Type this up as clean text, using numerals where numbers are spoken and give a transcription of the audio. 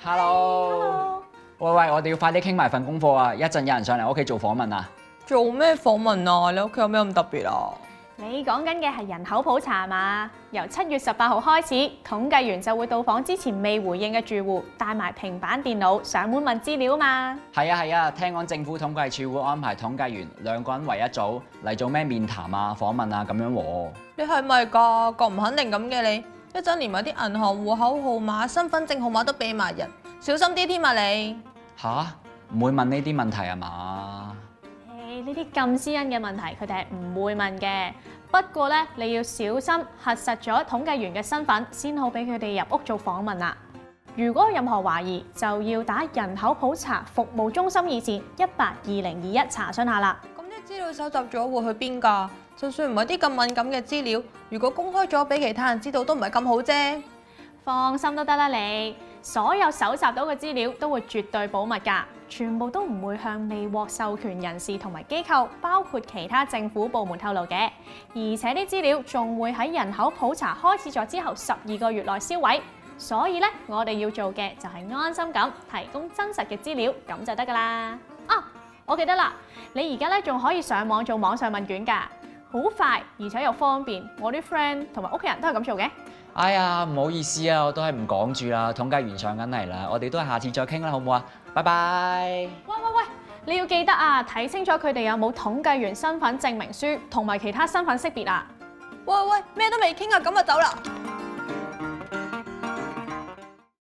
Hello。喂，我哋要快啲傾埋份功課啊！一陣有人上嚟我屋企做訪問啊！ 做咩訪問啊？你屋企有咩咁特別啊？ 你講緊嘅係人口普查嘛？由7月18號開始，統計員就會到訪之前未回應嘅住戶，帶埋平板電腦上門問資料嘛。 係啊，聽講政府統計處會安排統計員2個人為一組嚟做咩面談啊、訪問啊咁樣喎。 你係咪㗎？咁唔肯定咁嘅你，一陣連埋啲銀行戶口號碼、身份證號碼都俾埋人，小心啲添啊你！ 吓？唔會問呢啲問題啊嘛？ 呢啲咁私隱嘅問題，佢哋係唔會問嘅。不過咧，你要小心核實咗統計員嘅身份，先好俾佢哋入屋做訪問啦。如果有任何懷疑，就要打人口普查服務中心熱線182021查詢下啦。 咁啲資料搜集咗會去邊㗎？就算唔係啲咁敏感嘅資料，如果公開咗俾其他人知道，都唔係咁好啫。 放心都得啦，你所有搜集到嘅資料都會絕對保密㗎，全部都唔會向未獲授權人士同埋機構，包括其他政府部門透露嘅。而且啲資料仲會喺人口普查開始咗之後12個月內銷毀。所以咧，我哋要做嘅就係安心咁提供真實嘅資料，咁就得㗎啦。啊，我記得啦，你而家咧仲可以上網做網上問卷㗎，好快而且又方便。我啲 friend 同埋屋企人都係咁做嘅。 哎呀，唔好意思啊，我都係唔講住啦，統計員上緊嚟啦，我哋都係下次再傾啦，好唔好啊？拜拜。 喂，你要記得啊，睇清楚佢哋有冇統計員身份證明書同埋其他身份識別啊。 喂，咩都未傾啊，咁就走啦。